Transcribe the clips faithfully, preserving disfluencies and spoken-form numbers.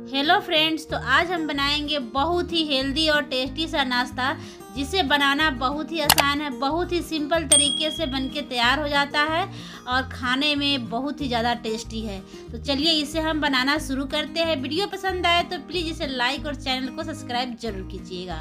Hello friends, तो आज हम बनाएंगे बहुत ही हेल्दी और टेस्टी सा नाश्ता जिसे बनाना बहुत ही आसान है। बहुत ही सिंपल तरीके से बनके तैयार हो जाता है और खाने में बहुत ही ज़्यादा टेस्टी है। तो चलिए इसे हम बनाना शुरू करते हैं। वीडियो पसंद आए तो प्लीज़ इसे लाइक और चैनल को सब्सक्राइब जरूर कीजिएगा।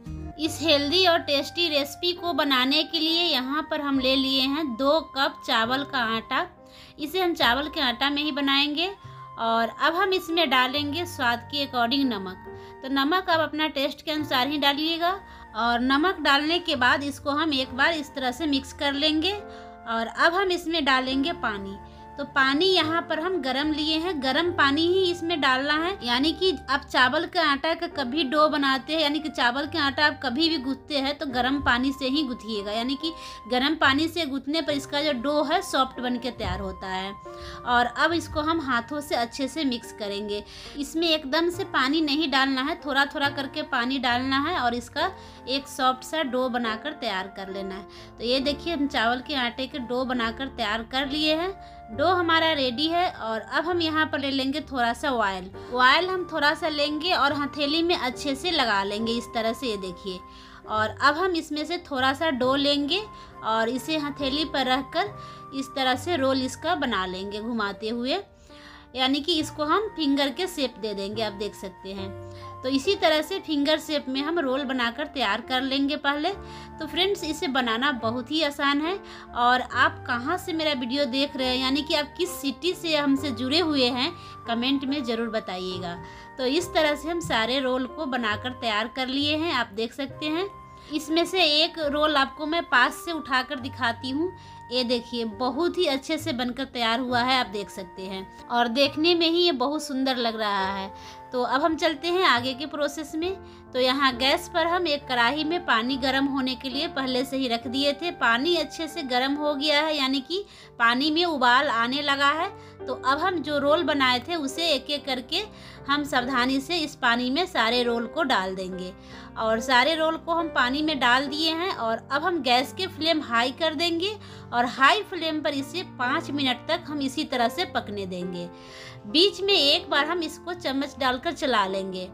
इस हेल्दी और टेस्टी रेसिपी को बनाने के लिए यहाँ पर हम ले लिए हैं दो कप चावल का आटा। इसे हम चावल के आटा में ही बनाएंगे। और अब हम इसमें डालेंगे स्वाद के अकॉर्डिंग नमक। तो नमक आप अपना टेस्ट के अनुसार ही डालिएगा। और नमक डालने के बाद इसको हम एक बार इस तरह से मिक्स कर लेंगे। और अब हम इसमें डालेंगे पानी। तो पानी यहाँ पर हम गरम लिए हैं, गरम पानी ही इसमें डालना है। यानी कि आप चावल के आटा का कभी डो बनाते हैं, यानी कि चावल के आटा आप कभी भी गूंथते हैं तो गरम पानी से ही गूंथिएगा। यानी कि गरम पानी से गूंथने पर इसका जो डो है सॉफ्ट बन के तैयार होता है। और अब इसको हम हाथों से अच्छे से मिक्स करेंगे। इसमें एकदम से पानी नहीं डालना है, थोड़ा थोड़ा करके पानी डालना है और इसका एक सॉफ्ट सा डो बनाकर तैयार कर लेना है। तो ये देखिए हम चावल के आटे के डो बनाकर तैयार कर लिए हैं। डो हमारा रेडी है। और अब हम यहाँ पर ले लेंगे थोड़ा सा ऑयल। ऑयल हम थोड़ा सा लेंगे और हथेली में अच्छे से लगा लेंगे इस तरह से, ये देखिए। और अब हम इसमें से थोड़ा सा डो लेंगे और इसे हथेली पर रखकर इस तरह से रोल इसका बना लेंगे घुमाते हुए। यानी कि इसको हम फिंगर के शेप दे देंगे, आप देख सकते हैं। तो इसी तरह से फिंगर शेप में हम रोल बनाकर तैयार कर लेंगे पहले। तो फ्रेंड्स, इसे बनाना बहुत ही आसान है। और आप कहाँ से मेरा वीडियो देख रहे हैं, यानी कि आप किस सिटी से हमसे जुड़े हुए हैं, कमेंट में ज़रूर बताइएगा। तो इस तरह से हम सारे रोल को बनाकर तैयार कर लिए हैं, आप देख सकते हैं। इसमें से एक रोल आपको मैं पास से उठाकर दिखाती हूँ। ये देखिए बहुत ही अच्छे से बनकर तैयार हुआ है, आप देख सकते हैं। और देखने में ही ये बहुत सुंदर लग रहा है। तो अब हम चलते हैं आगे के प्रोसेस में। तो यहाँ गैस पर हम एक कढ़ाई में पानी गर्म होने के लिए पहले से ही रख दिए थे। पानी अच्छे से गर्म हो गया है, यानी कि पानी में उबाल आने लगा है। तो अब हम जो रोल बनाए थे उसे एक एक करके हम सावधानी से इस पानी में सारे रोल को डाल देंगे। और सारे रोल को हम पानी में डाल दिए हैं। और अब हम गैस के फ्लेम हाई कर देंगे और हाई फ्लेम पर इसे पाँच मिनट तक हम इसी तरह से पकने देंगे। बीच में एक बार हम इसको चम्मच डालकर चला लेंगे।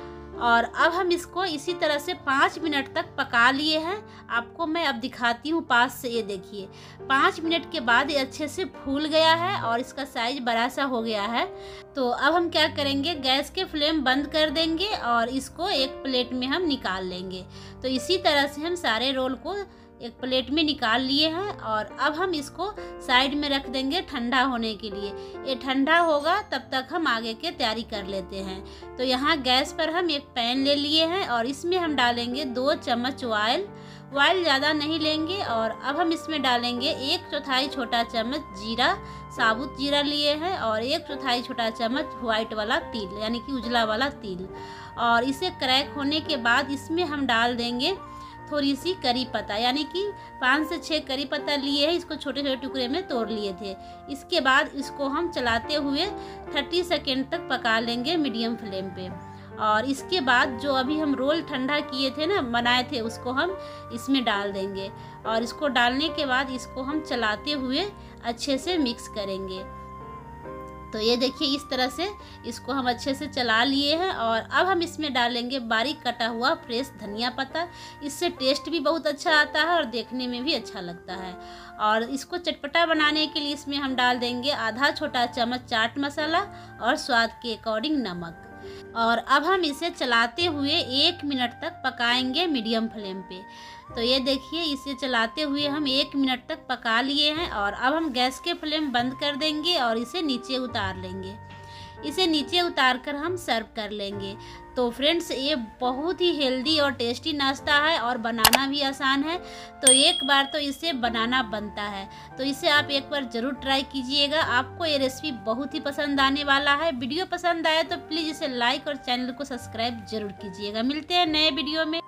और अब हम इसको इसी तरह से पाँच मिनट तक पका लिए हैं। आपको मैं अब दिखाती हूँ पास से, ये देखिए। पाँच मिनट के बाद ये अच्छे से फूल गया है और इसका साइज बड़ा सा हो गया है। तो अब हम क्या करेंगे, गैस के फ्लेम बंद कर देंगे और इसको एक प्लेट में हम निकाल लेंगे। तो इसी तरह से हम सारे रोल को एक प्लेट में निकाल लिए हैं। और अब हम इसको साइड में रख देंगे ठंडा होने के लिए। ये ठंडा होगा तब तक हम आगे के तैयारी कर लेते हैं। तो यहाँ गैस पर हम एक पैन ले लिए हैं और इसमें हम डालेंगे दो चम्मच ऑयल। ऑयल ज़्यादा नहीं लेंगे। और अब हम इसमें डालेंगे एक चौथाई छोटा चम्मच जीरा, साबुत जीरा लिए हैं। और एक चौथाई छोटा चम्मच व्हाइट वाला तिल, यानी कि उजला वाला तिल। और इसे क्रैक होने के बाद इसमें हम डाल देंगे थोड़ी सी करी पत्ता, यानी कि पाँच से छः करी पत्ता लिए हैं। इसको छोटे छोटे टुकड़े में तोड़ लिए थे। इसके बाद इसको हम चलाते हुए तीस सेकेंड तक पका लेंगे मीडियम फ्लेम पे। और इसके बाद जो अभी हम रोल ठंडा किए थे ना, बनाए थे, उसको हम इसमें डाल देंगे। और इसको डालने के बाद इसको हम चलाते हुए अच्छे से मिक्स करेंगे। तो ये देखिए इस तरह से इसको हम अच्छे से चला लिए हैं। और अब हम इसमें डालेंगे बारीक कटा हुआ फ्रेश धनिया पत्ता। इससे टेस्ट भी बहुत अच्छा आता है और देखने में भी अच्छा लगता है। और इसको चटपटा बनाने के लिए इसमें हम डाल देंगे आधा छोटा चम्मच चाट मसाला और स्वाद के अकॉर्डिंग नमक। और अब हम इसे चलाते हुए एक मिनट तक पकाएंगे मीडियम फ्लेम पे। तो ये देखिए इसे चलाते हुए हम एक मिनट तक पका लिए हैं। और अब हम गैस के फ्लेम बंद कर देंगे और इसे नीचे उतार लेंगे। इसे नीचे उतार कर हम सर्व कर लेंगे। तो फ्रेंड्स, ये बहुत ही हेल्दी और टेस्टी नाश्ता है और बनाना भी आसान है। तो एक बार तो इसे बनाना बनता है। तो इसे आप एक बार ज़रूर ट्राई कीजिएगा। आपको ये रेसिपी बहुत ही पसंद आने वाला है। वीडियो पसंद आए तो प्लीज़ इसे लाइक और चैनल को सब्सक्राइब जरूर कीजिएगा। मिलते हैं नए वीडियो में।